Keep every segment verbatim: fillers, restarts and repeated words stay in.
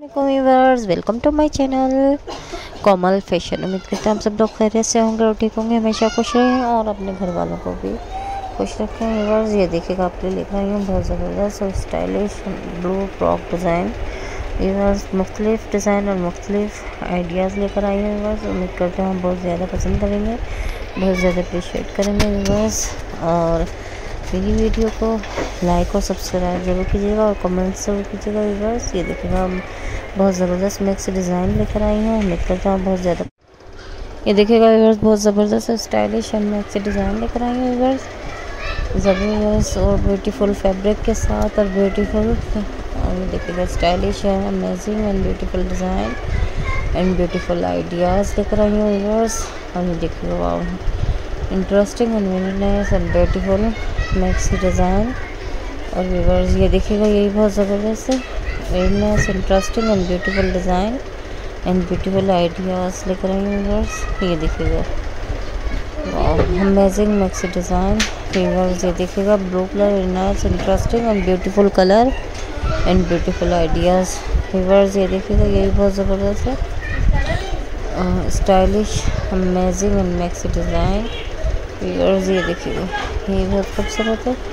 Viewers, welcome to my channel Komal fashion. उम्मीद करते हैं आप सब लोग खैरियत से होंगे और ठीक होंगे, हमेशा खुश रहें और अपने घर वालों को भी खुश रखें। व्यूअर्स, ये देखिएगा आप लिए लेकर आई हूँ बहुत ज़बरदस्त और stylish blue frock design. Viewers, मुख्तलिफ डिज़ाइन और मुख्तलिफ आइडियाज़ लेकर आई हूँ। व्यूअर्स, उम्मीद करते हैं हम बहुत ज़्यादा पसंद करेंगे, बहुत ज़्यादा अप्रिशिएट करेंगे व्यूअर्स। और मेरी वीडियो को लाइक और सब्सक्राइब ज़रूर कीजिएगा और कमेंट ज़रूर कीजिएगा व्यूअर्स। ये देखिएगा हम बहुत ज़बरदस्त मिक्स डिज़ाइन लेकर आई हूँ, उम्मीद करता हूँ बहुत ज़्यादा। ये देखिएगा व्यूअर्स, बहुत ज़बरदस्त और स्टाइलिश एंड मिक्स डिज़ाइन लेकर आई हूँ व्यूअर्स, ज़बरदस्त और ब्यूटीफुल फैब्रिक के साथ और ब्यूटीफुल। और ये देखिएगा स्टाइलिश है, amazing and beautiful design and beautiful ideas लेकर आई हूँ व्यूअर्स। और ये देखिएगा wow, interesting and very nice and beautiful maxi design. और व्यूअर्स, ये देखिएगा यही बहुत ज़बरदस्त है, very nice interesting and beautiful design and beautiful ideas लेकर आई हूँ व्यूअर्स। ये देखिएगा अमेजिंग मैक्सी डिज़ाइन व्यूअर्स। ये देखिएगा blue colour, very nice interesting and beautiful colour and beautiful ideas viewers. ये देखिएगा यही बहुत ज़बरदस्त है, stylish amazing and maxi design viewers. ये देखिएगा ये बहुत खूबसूरत है,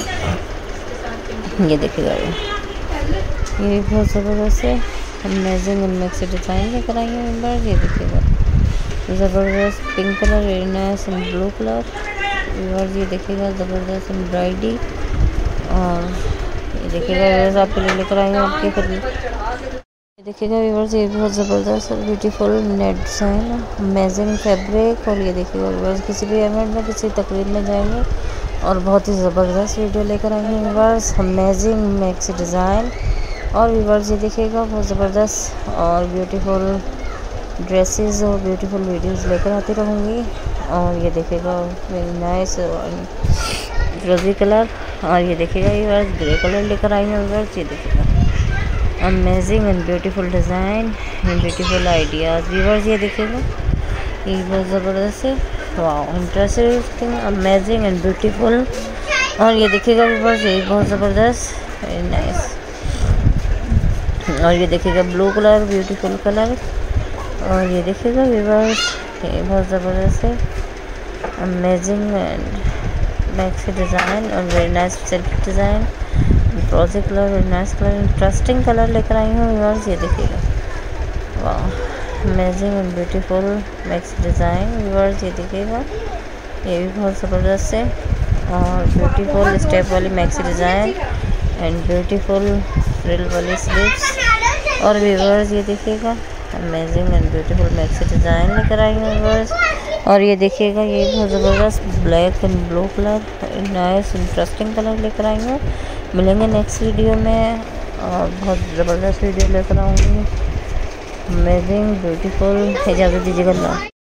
ये देखिएगा ये ये बहुत ज़बरदस्त है, अमेजिंग एंड मैक्सी डिज़ाइन लेकर आई है व्यूअर्स। ये देखिएगा ज़बरदस्त pink colour, very nice and blue colour viewers. ये देखिएगा ज़बरदस्त एम्ब्रॉयडरी। और ये देखिएगा व्यूअर्स, आपके लिए लेकर आई हूँ आपके खुद। ये देखिएगा व्यूअर्स, ये बहुत ज़बरदस्त और beautiful net design, amazing fabric. और ये देखिएगा व्यूअर्स, किसी भी इवेंट में किसी तकरीब में जाएंगे और बहुत ही ज़बरदस्त वीडियो लेकर आएंगे व्यूअर्स, अमेजिंग मैक्सी डिज़ाइन। और व्यूअर्स, ये देखिएगा बहुत ज़बरदस्त और ब्यूटीफुल ड्रेसेस और ब्यूटीफुल वीडियोस लेकर आती रहूँगी। और ये देखिएगा वेरी नाइस रोज़ी कलर। और ये देखिएगा व्यूअर्स, ग्रे कलर लेकर आई हूँ व्यूअर्स। ये देखिएगा amazing and beautiful design and beautiful ideas viewers. ये देखिएगा ये बहुत ज़बरदस्त है, wow interesting amazing and beautiful. और ये देखिएगा व्यूअर्स, ये बहुत ज़बरदस्त वेरी नाइस। और ये देखिएगा ब्लू कलर, ब्यूटीफुल कलर। और ये देखिएगा व्यूअर्स, ये बहुत ज़बरदस्त है, अमेजिंग एंड मैक्सी डिज़ाइन और very nice silk design, rosy colour, very nice colour, interesting colour लेकर आई हूँ व्यूअर्स। ये देखिएगा वाह amazing and beautiful maxi design viewers. ये देखिएगा ये भी बहुत ज़बरदस्त है और ब्यूटीफुल स्टेप वाली maxi design and beautiful frill वाली स्लीव्स। और व्यूअर्स, ये देखिएगा amazing and beautiful maxi design लेकर आई हूँ व्यूअर्स। और ये देखिएगा ये बहुत ज़बरदस्त black and blue colour, nice interesting colour लेकर आई हूँ। मिलेंगे नेक्स्ट वीडियो में और बहुत ज़बरदस्त वीडियो लेकर आऊँगी, अमेजिंग ब्यूटीफुल। इजाज़त दीजिएगा।